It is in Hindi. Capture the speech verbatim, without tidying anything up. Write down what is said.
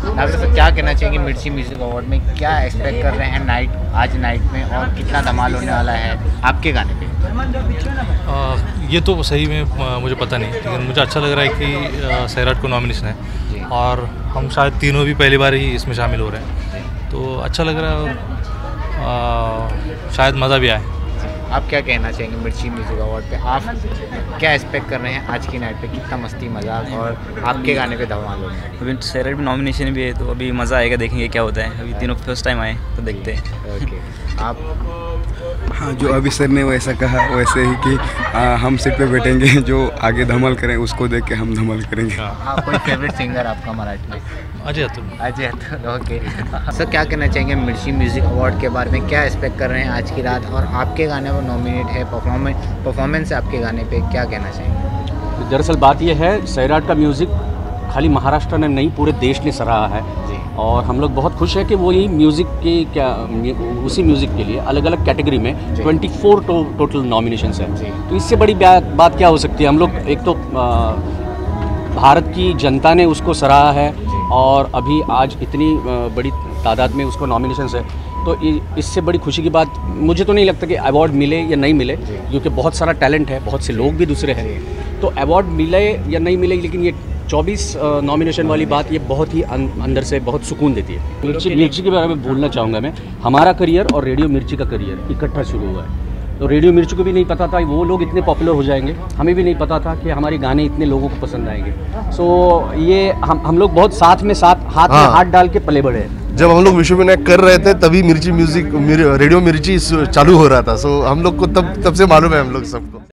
डॉक्टर साहब क्या कहना चाहेंगे मिर्ची म्यूजिक अवार्ड में, क्या एक्सपेक्ट कर रहे हैं नाइट आज नाइट में, और कितना धमाल होने वाला है आपके गाने पे? आ, ये तो सही में आ, मुझे पता नहीं, लेकिन मुझे अच्छा लग रहा है कि सैराट को नॉमिनेशन है और हम शायद तीनों भी पहली बार ही इसमें शामिल हो रहे हैं, तो अच्छा लग रहा है और शायद मज़ा भी आए। आप क्या कहना चाहेंगे मिर्ची म्यूजिक अवार्ड पे, आप क्या एक्सपेक्ट कर रहे हैं आज की नाइट पे, कितना मस्ती मजाक और आपके गाने पे धमाल होगा? अभी सैराट में नॉमिनेशन भी है तो अभी मज़ा आएगा, देखेंगे क्या होता है। अभी तीनों फर्स्ट टाइम आए तो देखते हैं। ओके, आप? हाँ, जो अभी सर ने वैसा कहा वैसे ही कि आ, हम सीट पे बैठेंगे, जो आगे धमाल करें उसको देख के हम धमाल करेंगे। हाँ, कोई फेवरेट सिंगर आपका मराठी में? अजय अतुल। अजय अतुल, ओके। सर क्या कहना चाहेंगे मिर्ची म्यूजिक अवार्ड के बारे में, क्या एक्सपेक्ट कर रहे हैं आज की रात, और आपके गाने वो नॉमिनेट है, परफॉर्मेंस परफॉर्मेंस है आपके गाने पे, क्या कहना चाहेंगे? दरअसल बात यह है, सैराट का म्यूज़िक खाली महाराष्ट्र ने नहीं पूरे देश ने सराहा है जी। और हम लोग बहुत खुश हैं कि वही म्यूज़िक की क्या उसी म्यूज़िक के लिए अलग अलग कैटेगरी में चौबीस टो, टोटल नॉमिनेशंस हैं। तो इससे बड़ी बात क्या हो सकती है? हम लोग एक तो आ, भारत की जनता ने उसको सराहा है और अभी आज इतनी बड़ी तादाद में उसको नॉमिनेशंस है, तो इससे बड़ी खुशी की बात मुझे तो नहीं लगता कि अवार्ड मिले या नहीं मिले, क्योंकि बहुत सारा टैलेंट है, बहुत से लोग भी दूसरे हैं, तो अवार्ड मिले या नहीं मिले, लेकिन ये चौबीस नॉमिनेशन वाली बात ये बहुत ही अं, अंदर से बहुत सुकून देती है। मिर्ची मिर्ची के बारे में भूलना चाहूँगा मैं, हमारा करियर और रेडियो मिर्ची का करियर इकट्ठा शुरू हुआ है। तो रेडियो मिर्ची को भी नहीं पता था वो लोग इतने पॉपुलर हो जाएंगे, हमें भी नहीं पता था कि हमारे गाने इतने लोगों को पसंद आएंगे। सो ये हम हम लोग बहुत साथ में साथ हाथ हाँ। में हाथ डाल के पले बढ़े हैं। जब हम लोग विश्व विनायक कर रहे थे तभी मिर्ची म्यूजिक रेडियो मिर्ची चालू हो रहा था, सो हम लोग को तब तब से मालूम है हम लोग सबको।